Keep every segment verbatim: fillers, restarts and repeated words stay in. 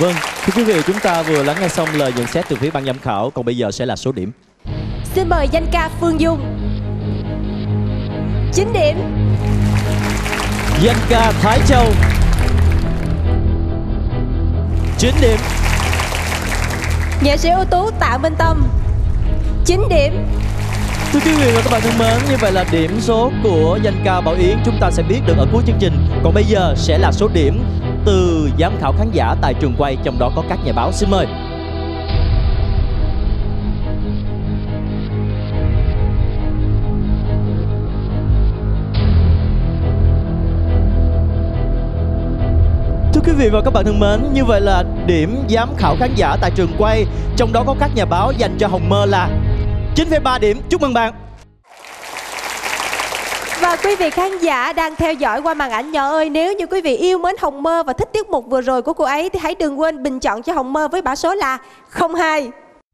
Vâng, thưa quý vị, chúng ta vừa lắng nghe xong lời nhận xét từ phía ban giám khảo. Còn bây giờ sẽ là số điểm. Xin mời danh ca Phương Dung chín điểm. Danh ca Thái Châu chín điểm. Nghệ sĩ ưu tú Tạ Minh Tâm chín điểm. Thưa quý vị và các bạn thân mến, như vậy là điểm số của danh ca Bảo Yến chúng ta sẽ biết được ở cuối chương trình. Còn bây giờ sẽ là số điểm từ giám khảo khán giả tại trường quay, trong đó có các nhà báo. Xin mời. Thưa quý vị và các bạn thân mến, như vậy là điểm giám khảo khán giả tại trường quay, trong đó có các nhà báo, dành cho Hồng Mơ là chín phẩy ba điểm. Chúc mừng bạn. Và quý vị khán giả đang theo dõi qua màn ảnh nhỏ ơi, nếu như quý vị yêu mến Hồng Mơ và thích tiết mục vừa rồi của cô ấy thì hãy đừng quên bình chọn cho Hồng Mơ với mã số là không hai.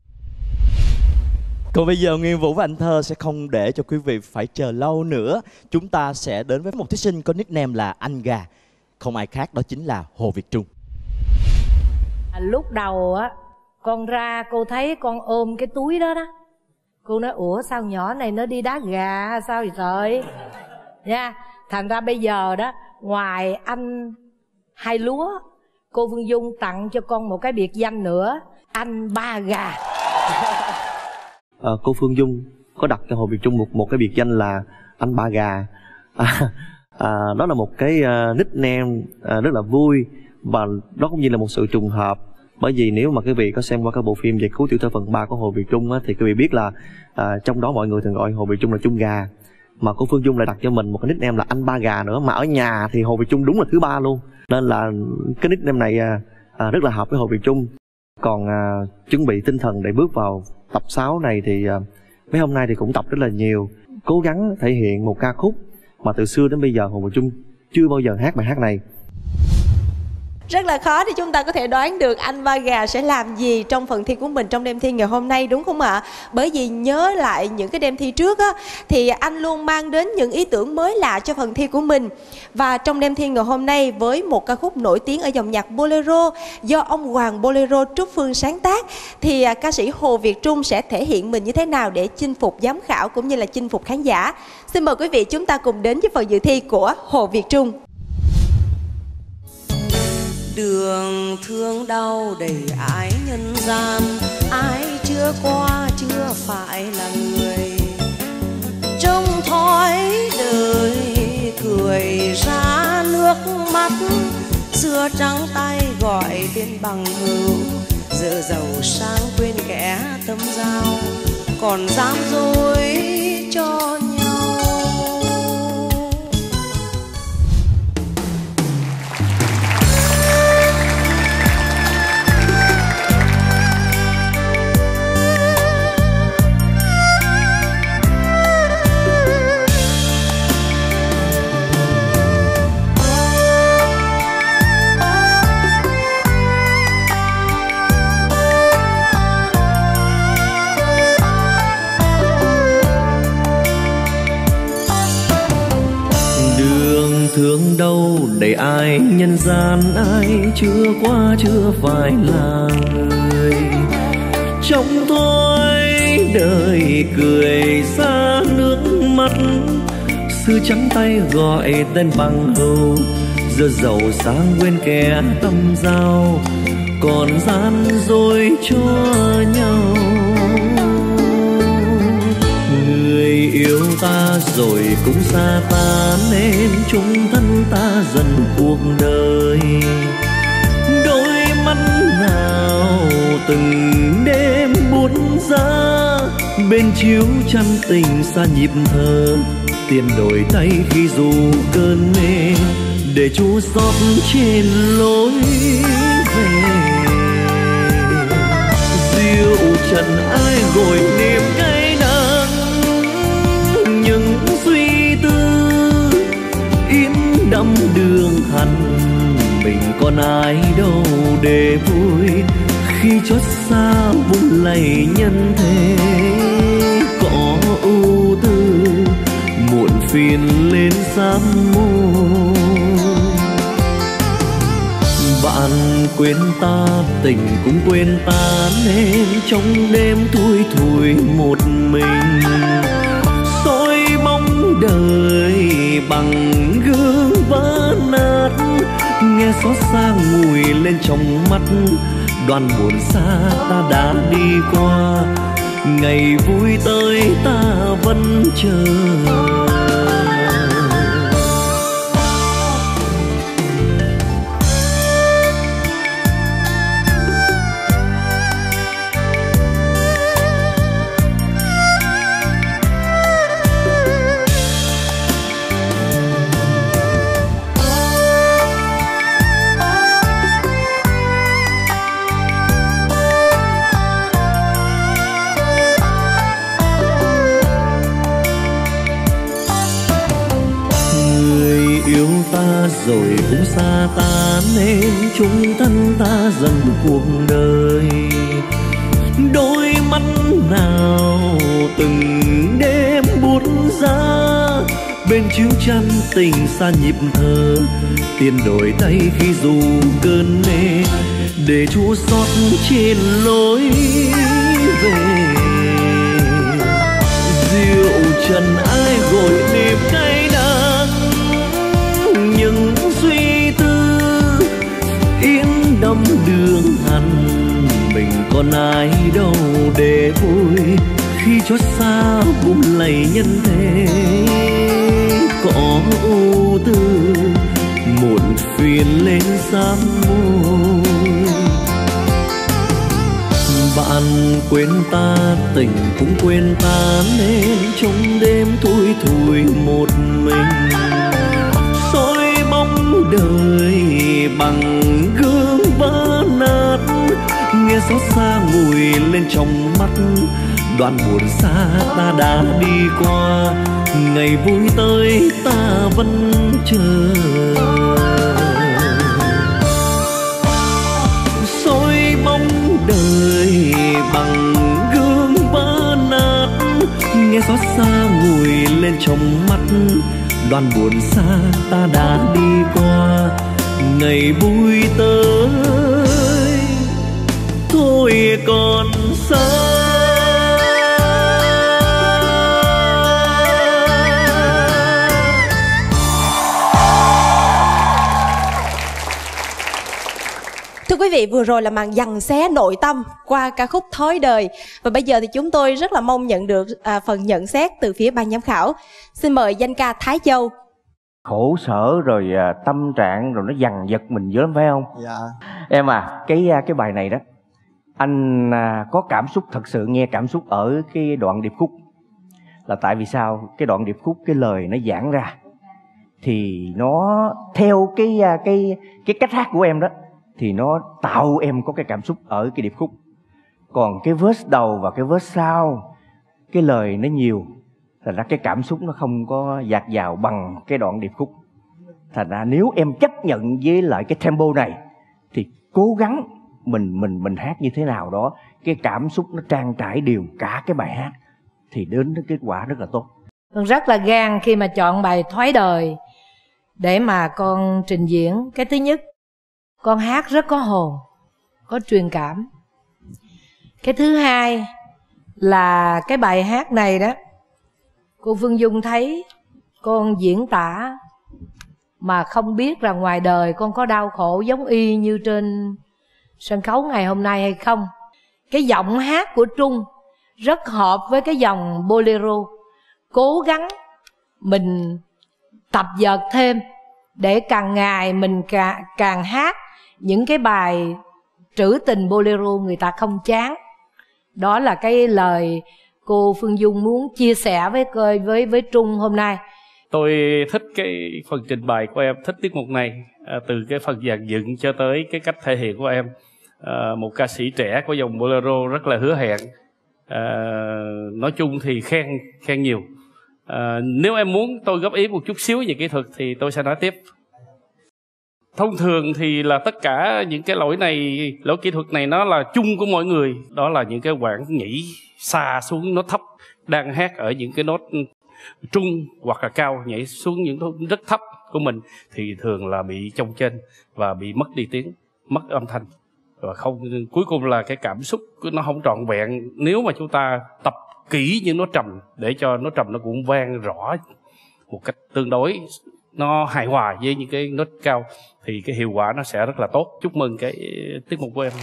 Còn bây giờ Nguyên Vũ và anh Thơ sẽ không để cho quý vị phải chờ lâu nữa. Chúng ta sẽ đến với một thí sinh có nickname là Anh Gà. Không ai khác, đó chính là Hồ Việt Trung. À, lúc đầu á, con ra cô thấy con ôm cái túi đó đó. Cô nói ủa sao nhỏ này nó đi đá gà sao vậy trời nha. Thành ra bây giờ đó, ngoài anh Hai Lúa, cô Phương Dung tặng cho con một cái biệt danh nữa, Anh Ba Gà. à, Cô Phương Dung có đặt cho Hồ Việt Trung một, một cái biệt danh là Anh Ba Gà. à, à, Đó là một cái uh, nickname uh, rất là vui. Và đó cũng như là một sự trùng hợp. Bởi vì nếu mà quý vị có xem qua cái bộ phim Giải Cứu Tiểu Thơ phần ba của Hồ Việt Trung á, thì quý vị biết là à, trong đó mọi người thường gọi Hồ Việt Trung là Trung Gà. Mà cô Phương Dung lại đặt cho mình một cái nickname là Anh Ba Gà nữa. Mà ở nhà thì Hồ Việt Trung đúng là thứ ba luôn. Nên là cái nickname này à, à, rất là hợp với Hồ Việt Trung. Còn à, chuẩn bị tinh thần để bước vào tập sáu này thì à, mấy hôm nay thì cũng tập rất là nhiều. Cố gắng thể hiện một ca khúc mà từ xưa đến bây giờ Hồ Việt Trung chưa bao giờ hát bài hát này. Rất là khó để chúng ta có thể đoán được anh Ba Gà sẽ làm gì trong phần thi của mình trong đêm thi ngày hôm nay, đúng không ạ? Bởi vì nhớ lại những cái đêm thi trước á, thì anh luôn mang đến những ý tưởng mới lạ cho phần thi của mình. Và trong đêm thi ngày hôm nay, với một ca khúc nổi tiếng ở dòng nhạc Bolero do ông Hoàng Bolero Trúc Phương sáng tác, thì ca sĩ Hồ Việt Trung sẽ thể hiện mình như thế nào để chinh phục giám khảo cũng như là chinh phục khán giả. Xin mời quý vị chúng ta cùng đến với phần dự thi của Hồ Việt Trung. Đường thương đau đầy ái nhân gian, ai chưa qua chưa phải là người. Trông thói đời cười ra nước mắt, xưa trắng tay gọi tên bằng hữu, giờ giàu sang quên kẻ tâm giao, còn dám dối cho nhau. Thương đâu để ai nhân gian, ai chưa qua chưa phải là người. Trong tôi đời cười ra nước mắt, xưa trắng tay gọi tên bằng hữu, giờ giàu sang quên kẻ tâm giao, còn gian dối cho nhau. Người yêu ta rồi cũng xa ta, nên chung thân ta dần cuộc đời. Đôi mắt nào từng đêm buốt giá, bên chiếu chăn tình xa nhịp thở, tiền đổi tay khi dù cơn mê, để Chúa xót trên lối về. Rượu trần ai gội niềm cay đắng, những suy tư in đậm đường hằn, mình còn ai đâu để vui, khi chót xa vung lầy nhân thế. Có ưu tư muộn phiền lên sám môi, Bạn quên ta, tình cũng quên ta, nên trong đêm thui thủi một mình soi bóng đời bằng gương vỡ nát. Nghe xót xa ngùi lên trong mắt, đoàn buồn xa ta đã đi qua, ngày vui tới ta vẫn chờ. Rồi cũng xa ta, nên chung thân ta dần cuộc đời. Đôi mắt nào từng đêm buốt giá, bên chiếu chăn tình xa nhịp thở, tiền đổi tay khi dù cơn mê, để chua xót trên lối về. Rượu trần ai gội nếp cay đắng, những suy tư yên đắm đường hằn. Mình còn ai đâu để vui, khi chót xa buông lầy nhân thế. Có ưu tư muộn phiền lên sám môi. Bạn quên ta, tình cũng quên ta, nên trong đêm thui thủi một mình soi bóng đời bằng gương vỡ nát. Nghe xót xa ngùi lên trong mắt, đoạn buồn xa ta đã đi qua, ngày vui tới ta vẫn chờ. Soi bóng đời bằng gương vỡ nát, nghe xót xa ngùi lên trong mắt, đoàn buồn xa ta đã đi qua, ngày vui tới thôi còn xa. Thưa quý vị, vừa rồi là màn giằng xé nội tâm qua ca khúc Thói Đời. Và bây giờ thì chúng tôi rất là mong nhận được à, phần nhận xét từ phía ban giám khảo. Xin mời danh ca Thái Châu. Khổ sở rồi à, tâm trạng rồi nó dằn vặt mình dữ lắm phải không? Dạ. Em à, cái cái bài này đó, anh à, có cảm xúc, thật sự nghe cảm xúc ở cái đoạn điệp khúc. Là tại vì sao? Cái đoạn điệp khúc, cái lời nó giãn ra thì nó theo cái cái cái cách hát của em đó, thì nó tạo em có cái cảm xúc ở cái điệp khúc. Còn cái verse đầu và cái verse sau, cái lời nó nhiều, thành ra cái cảm xúc nó không có dạt dào bằng cái đoạn điệp khúc. Thành ra nếu em chấp nhận với lại cái tempo này thì cố gắng mình mình mình hát như thế nào đó, cái cảm xúc nó trang trải đều cả cái bài hát thì đến cái kết quả rất là tốt. Con rất là gan khi mà chọn bài Thói Đời để mà con trình diễn. Cái thứ nhất, con hát rất có hồn, có truyền cảm. Cái thứ hai là cái bài hát này đó, cô Phương Dung thấy con diễn tả mà không biết là ngoài đời con có đau khổ giống y như trên sân khấu ngày hôm nay hay không. Cái giọng hát của Trung rất hợp với cái dòng bolero. Cố gắng mình tập dượt thêm để càng ngày mình càng, càng hát những cái bài trữ tình bolero người ta không chán. Đó là cái lời cô Phương Dung muốn chia sẻ với với với Trung hôm nay. Tôi thích cái phần trình bày của em, thích tiết mục này, à, từ cái phần dàn dựng cho tới cái cách thể hiện của em. À, một ca sĩ trẻ của dòng bolero rất là hứa hẹn. À, nói chung thì khen khen nhiều. À, nếu em muốn tôi góp ý một chút xíu về kỹ thuật thì tôi sẽ nói tiếp. Thông thường thì là tất cả những cái lỗi này, lỗi kỹ thuật này nó là chung của mọi người. Đó là những cái quãng nhảy xa xuống nốt thấp, đang hát ở những cái nốt trung hoặc là cao, nhảy xuống những nốt rất thấp của mình thì thường là bị chông chênh và bị mất đi tiếng. mất âm thanh, và không, cuối cùng là cái cảm xúc nó không trọn vẹn. Nếu mà chúng ta tập kỹ những nốt trầm để cho nốt trầm nó cũng vang rõ một cách tương đối nó hài hòa với những cái nốt cao, thì cái hiệu quả nó sẽ rất là tốt. Chúc mừng cái tiết mục của em.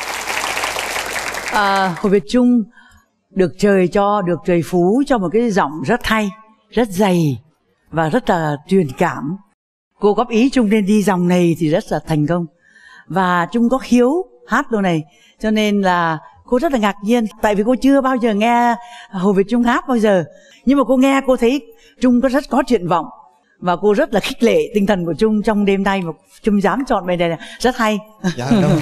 À, Hồ Việt Trung được trời cho, được trời phú cho một cái giọng rất hay, rất dày và rất là truyền cảm. Cô góp ý Trung nên đi dòng này thì rất là thành công. Và Trung có khiếu hát đồ này, cho nên là cô rất là ngạc nhiên. Tại vì cô chưa bao giờ nghe Hồ Việt Trung hát bao giờ, nhưng mà cô nghe cô thấy Trung có rất có triển vọng. Và cô rất là khích lệ tinh thần của Trung trong đêm nay, mà Trung dám chọn bài này rất hay. Dạ, cảm ơn.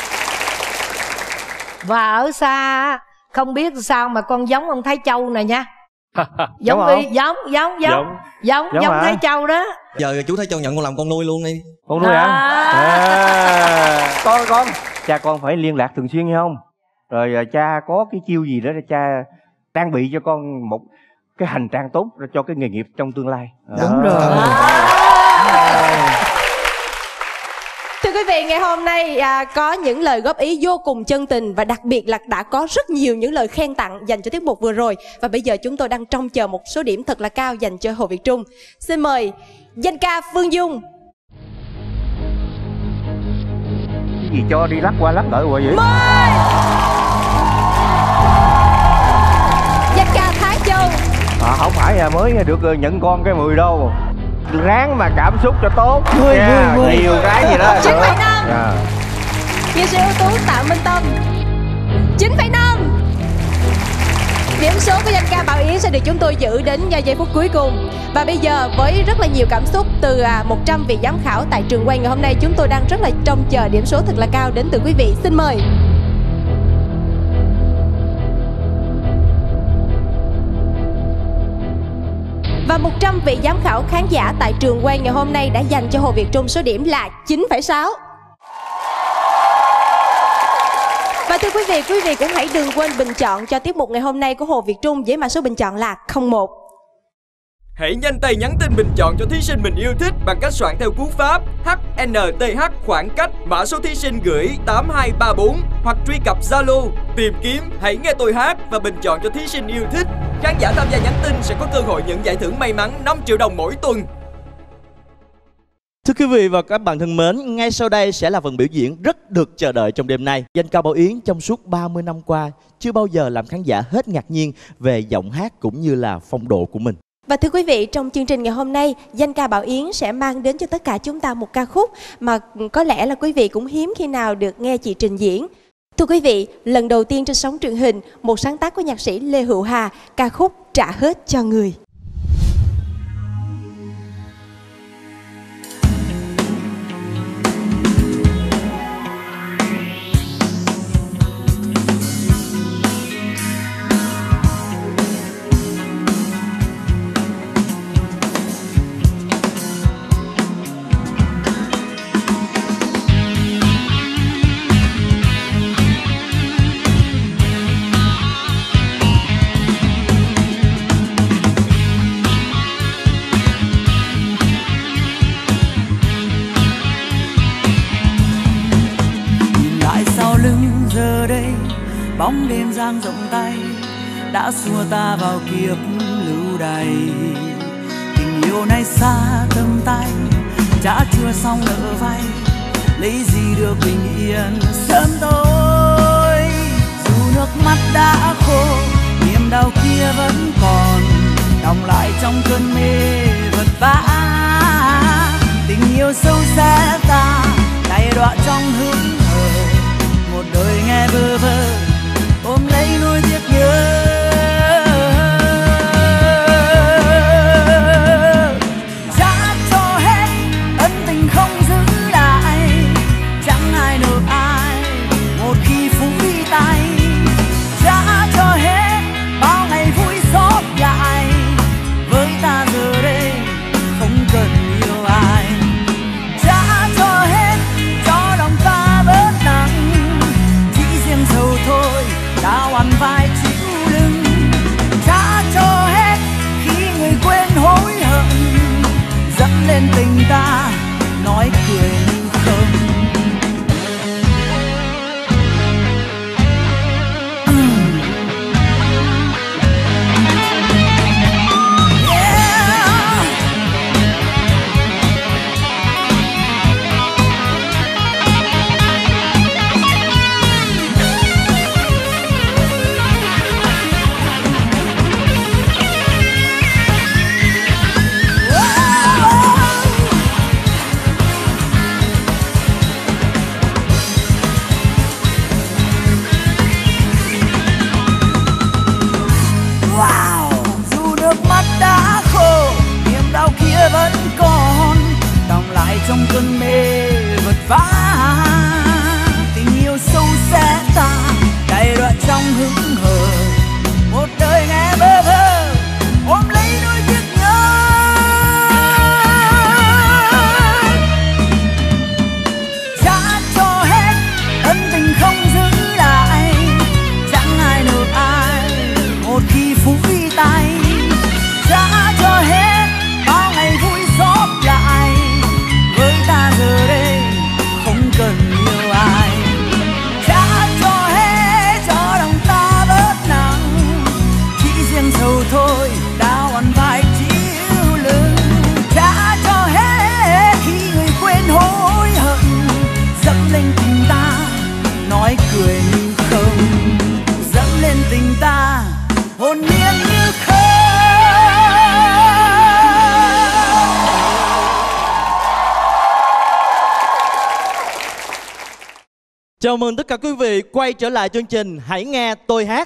Và ở xa không biết sao mà con giống ông Thái Châu này nha. Giống Giống đi, giống, giống, giống, giống, giống, Giống giống hả? Thái Châu đó. Giờ chú Thái Châu nhận con làm con nuôi luôn đi. Con nuôi hả? À. À, con con cha con phải liên lạc thường xuyên hay không? Rồi à, cha có cái chiêu gì đó để cha trang bị cho con một cái hành trang tốt cho cái nghề nghiệp trong tương lai. Đúng rồi. Thưa quý vị, ngày hôm nay à, có những lời góp ý vô cùng chân tình, và đặc biệt là đã có rất nhiều những lời khen tặng dành cho tiết mục vừa rồi. Và bây giờ chúng tôi đang trông chờ một số điểm thật là cao dành cho Hồ Việt Trung. Xin mời danh ca Phương Dung. Cái gì cho đi lắc qua lắc lại hoài vậy? Mời danh ca Thái Châu. À, không phải là mới được nhận con cái mười đâu. Ráng mà cảm xúc cho tốt. Vui, nha. vui, vui. Nhiều cái gì đó. chín phẩy năm. Dạ. Nghệ sĩ ưu tú Tạ Minh Tâm chín phẩy năm. Điểm số của danh ca Bảo Yến sẽ được chúng tôi giữ đến giây phút cuối cùng. Và bây giờ với rất là nhiều cảm xúc từ một trăm vị giám khảo tại trường quay ngày hôm nay, chúng tôi đang rất là trông chờ điểm số thật là cao đến từ quý vị. Xin mời. Và một trăm vị giám khảo khán giả tại trường quay ngày hôm nay đã dành cho Hồ Việt Trung số điểm là chín phẩy sáu. Và thưa quý vị, quý vị cũng hãy đừng quên bình chọn cho tiết mục ngày hôm nay của Hồ Việt Trung với mã số bình chọn là không một. Hãy nhanh tay nhắn tin bình chọn cho thí sinh mình yêu thích bằng cách soạn theo cú pháp hát en tê hát khoảng cách mã số thí sinh gửi tám hai ba bốn, hoặc truy cập Zalo tìm kiếm Hãy Nghe Tôi Hát và bình chọn cho thí sinh yêu thích. Khán giả tham gia nhắn tin sẽ có cơ hội nhận giải thưởng may mắn năm triệu đồng mỗi tuần. Thưa quý vị và các bạn thân mến, ngay sau đây sẽ là phần biểu diễn rất được chờ đợi trong đêm nay. Danh ca Bảo Yến trong suốt ba mươi năm qua chưa bao giờ làm khán giả hết ngạc nhiên về giọng hát cũng như là phong độ của mình. Và thưa quý vị, trong chương trình ngày hôm nay, danh ca Bảo Yến sẽ mang đến cho tất cả chúng ta một ca khúc mà có lẽ là quý vị cũng hiếm khi nào được nghe chị trình diễn. Thưa quý vị, lần đầu tiên trên sóng truyền hình, một sáng tác của nhạc sĩ Lê Hữu Hà, ca khúc Trả Hết Cho Người. bóng đêm dang rộng tay đã xua ta vào kiếp lưu đày. Tình yêu này xa tầm tay, đã chưa xong nợ vay, lấy gì được bình yên sớm tối. Dù nước mắt đã khô, niềm đau kia vẫn còn đọng lại trong cơn mê vật vã. Tình yêu sâu xa ta nay đoạn trong hững hờ, một đời nghe bơ vơ ôm lấy nuối tiếc nhớ. Trả cho hết ân tình không giữ lại, chẳng ai nợ ai một khi phủi tay. Trả cho hết bao ngày vui xót lại, với ta giờ đây không cần yêu ai. Trả cho hết cho lòng ta bớt nặng, chỉ riêng sầu thôi Chào mừng tất cả quý vị quay trở lại chương trình Hãy Nghe Tôi Hát.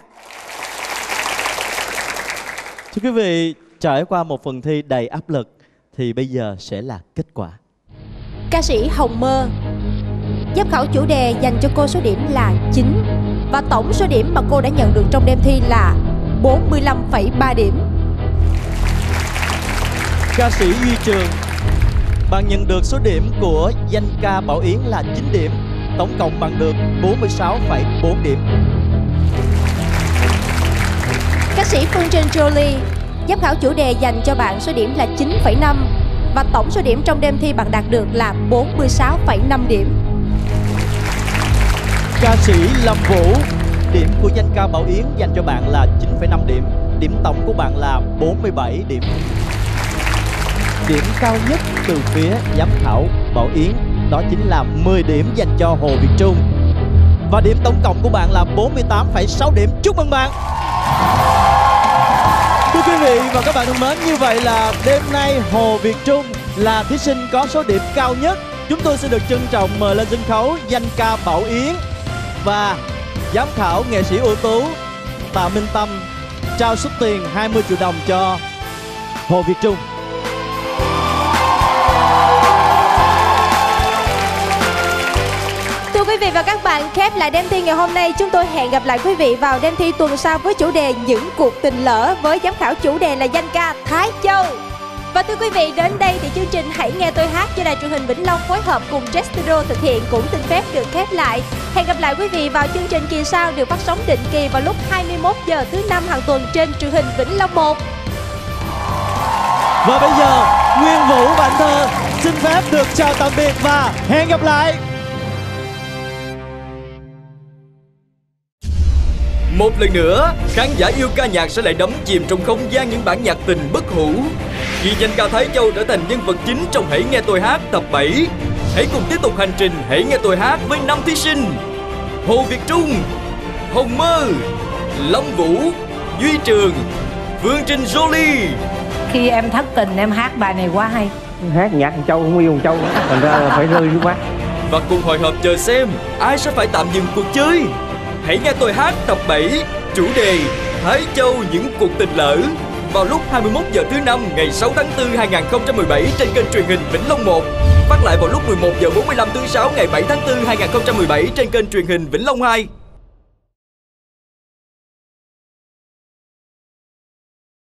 Thưa quý vị, trải qua một phần thi đầy áp lực thì bây giờ sẽ là kết quả. Ca sĩ Hồng Mơ, giám khảo chủ đề dành cho cô số điểm là chín và tổng số điểm mà cô đã nhận được trong đêm thi là bốn mươi lăm phẩy ba điểm. Ca sĩ Duy Trường, bạn nhận được số điểm của danh ca Bảo Yến là chín điểm, tổng cộng bạn được bốn mươi sáu phẩy bốn điểm. Ca sĩ Phương Trinh Jolie, giám khảo chủ đề dành cho bạn số điểm là chín phẩy năm và tổng số điểm trong đêm thi bạn đạt được là bốn mươi sáu phẩy năm điểm. Ca sĩ Lâm Vũ, điểm của danh ca Bảo Yến dành cho bạn là chín phẩy năm điểm, điểm tổng của bạn là bốn mươi bảy điểm. Điểm cao nhất từ phía giám khảo Bảo Yến đó chính là mười điểm dành cho Hồ Việt Trung. Và điểm tổng cộng của bạn là bốn mươi tám phẩy sáu điểm. Chúc mừng bạn. Thưa quý vị và các bạn thân mến, như vậy là đêm nay Hồ Việt Trung là thí sinh có số điểm cao nhất. Chúng tôi xin được trân trọng mời lên sân khấu danh ca Bảo Yến và giám khảo nghệ sĩ ưu tú Tạ Minh Tâm trao số tiền hai mươi triệu đồng cho Hồ Việt Trung. Thưa quý vị và các bạn, khép lại đêm thi ngày hôm nay, chúng tôi hẹn gặp lại quý vị vào đêm thi tuần sau với chủ đề Những cuộc tình lỡ với giám khảo chủ đề là danh ca Thái Châu. Và thưa quý vị, đến đây thì chương trình Hãy Nghe Tôi Hát do Đài Truyền hình Vĩnh Long phối hợp cùng Jet Studio thực hiện cũng xin phép được khép lại. Hẹn gặp lại quý vị vào chương trình kỳ sau được phát sóng định kỳ vào lúc hai mươi mốt giờ thứ năm hàng tuần trên truyền hình Vĩnh Long một. Và bây giờ, Nguyên Vũ và Anh Thơ xin phép được chào tạm biệt và hẹn gặp lại. Một lần nữa, khán giả yêu ca nhạc sẽ lại đắm chìm trong không gian những bản nhạc tình bất hủ khi danh ca Thái Châu trở thành nhân vật chính trong Hãy Nghe Tôi Hát tập bảy. Hãy cùng tiếp tục hành trình Hãy Nghe Tôi Hát với năm thí sinh: Hồ Việt Trung, Hồng Mơ, Long Vũ, Duy Trường, Phương Trinh Jolie. Khi em thất tình em hát bài này quá hay. Hát nhạc Châu không yêu Châu, thành ra là phải rơi nước mắt. Và cùng hồi hộp chờ xem ai sẽ phải tạm dừng cuộc chơi. Hãy Nghe Tôi Hát tập bảy, chủ đề Thái Châu những cuộc tình lỡ, vào lúc hai mươi mốt giờ thứ năm ngày sáu tháng tư hai nghìn không trăm mười bảy trên kênh truyền hình Vĩnh Long một. Phát lại vào lúc mười một giờ bốn mươi lăm thứ sáu ngày bảy tháng tư hai nghìn không trăm mười bảy trên kênh truyền hình Vĩnh Long hai.